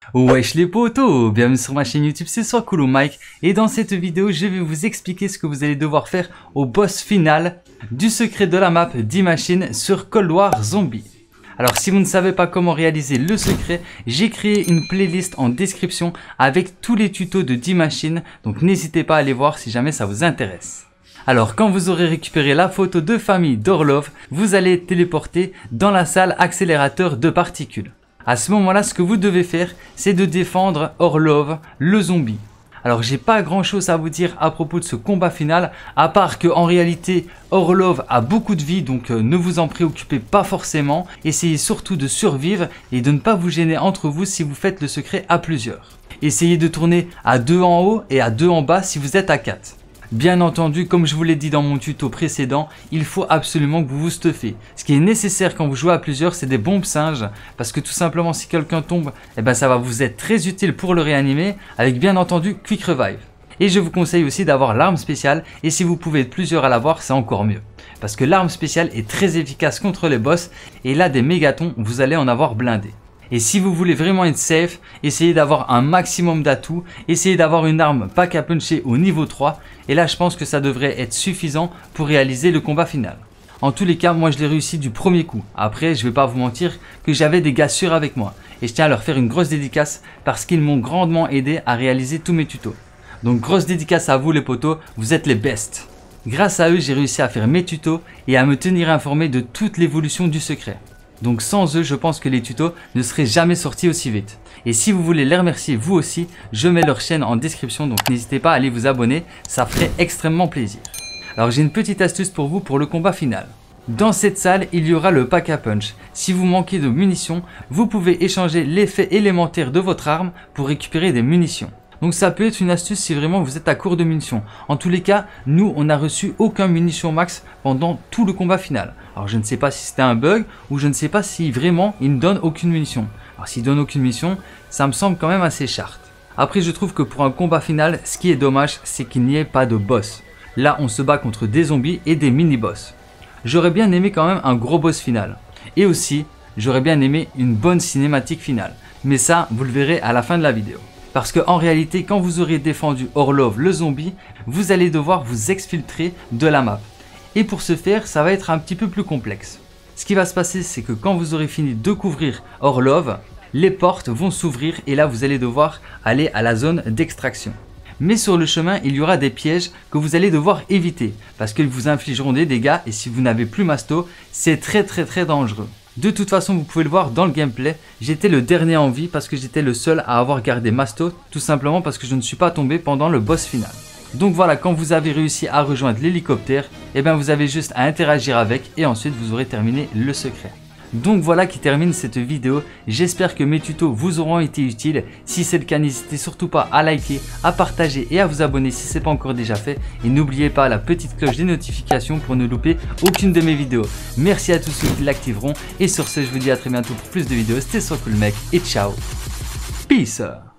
Wesh les potos, bienvenue sur ma chaîne YouTube, c'est Soiscool Mike et dans cette vidéo je vais vous expliquer ce que vous allez devoir faire au boss final du secret de la map d'Imachine sur Cold War Zombie. Alors si vous ne savez pas comment réaliser le secret, j'ai créé une playlist en description avec tous les tutos de d'Imachine, donc n'hésitez pas à aller voir si jamais ça vous intéresse. Alors quand vous aurez récupéré la photo de famille d'Orlov, vous allez être téléporté dans la salle accélérateur de particules. À ce moment-là, ce que vous devez faire, c'est de défendre Orlov, le zombie. Alors j'ai pas grand chose à vous dire à propos de ce combat final, à part que en réalité Orlov a beaucoup de vie, donc ne vous en préoccupez pas forcément. Essayez surtout de survivre et de ne pas vous gêner entre vous si vous faites le secret à plusieurs. Essayez de tourner à 2 en haut et à 2 en bas si vous êtes à 4. Bien entendu, comme je vous l'ai dit dans mon tuto précédent, il faut absolument que vous vous stuffez. Ce qui est nécessaire quand vous jouez à plusieurs, c'est des bombes singes. Parce que tout simplement, si quelqu'un tombe, ça va vous être très utile pour le réanimer, avec bien entendu Quick Revive. Et je vous conseille aussi d'avoir l'arme spéciale, et si vous pouvez être plusieurs à l'avoir, c'est encore mieux. Parce que l'arme spéciale est très efficace contre les boss, et là des mégatons, vous allez en avoir blindé. Et si vous voulez vraiment être safe, essayez d'avoir un maximum d'atouts, essayez d'avoir une arme pack à puncher au niveau 3, et là je pense que ça devrait être suffisant pour réaliser le combat final. En tous les cas, moi je l'ai réussi du premier coup. Après, je vais pas vous mentir que j'avais des gars sûrs avec moi, et je tiens à leur faire une grosse dédicace parce qu'ils m'ont grandement aidé à réaliser tous mes tutos. Donc grosse dédicace à vous les potos, vous êtes les best. Grâce à eux, j'ai réussi à faire mes tutos et à me tenir informé de toute l'évolution du secret. Donc sans eux, je pense que les tutos ne seraient jamais sortis aussi vite. Et si vous voulez les remercier vous aussi, je mets leur chaîne en description, donc n'hésitez pas à aller vous abonner, ça ferait extrêmement plaisir. Alors j'ai une petite astuce pour vous pour le combat final. Dans cette salle, il y aura le pack à punch. Si vous manquez de munitions, vous pouvez échanger l'effet élémentaire de votre arme pour récupérer des munitions. Donc ça peut être une astuce si vraiment vous êtes à court de munitions. En tous les cas, nous on n'a reçu aucun munition max pendant tout le combat final. Alors je ne sais pas si c'était un bug ou je ne sais pas si vraiment il ne donne aucune munition. Alors s'il donne aucune munition, ça me semble quand même assez short. Après je trouve que pour un combat final, ce qui est dommage c'est qu'il n'y ait pas de boss. Là on se bat contre des zombies et des mini-boss. J'aurais bien aimé quand même un gros boss final. Et aussi, j'aurais bien aimé une bonne cinématique finale. Mais ça, vous le verrez à la fin de la vidéo. Parce qu'en réalité, quand vous aurez défendu Orlov le zombie, vous allez devoir vous exfiltrer de la map. Et pour ce faire, ça va être un petit peu plus complexe. Ce qui va se passer, c'est que quand vous aurez fini de couvrir Orlov, les portes vont s'ouvrir et là vous allez devoir aller à la zone d'extraction. Mais sur le chemin, il y aura des pièges que vous allez devoir éviter parce qu'ils vous infligeront des dégâts et si vous n'avez plus masto, c'est très dangereux. De toute façon, vous pouvez le voir dans le gameplay, j'étais le dernier en vie parce que j'étais le seul à avoir gardé masto, tout simplement parce que je ne suis pas tombé pendant le boss final. Donc voilà, quand vous avez réussi à rejoindre l'hélicoptère, vous avez juste à interagir avec et ensuite vous aurez terminé le secret. Donc voilà qui termine cette vidéo, j'espère que mes tutos vous auront été utiles. Si c'est le cas, n'hésitez surtout pas à liker, à partager et à vous abonner si ce n'est pas encore déjà fait. Et n'oubliez pas la petite cloche des notifications pour ne louper aucune de mes vidéos. Merci à tous ceux qui l'activeront et sur ce je vous dis à très bientôt pour plus de vidéos. C'était Soiscool Mec et ciao, peace.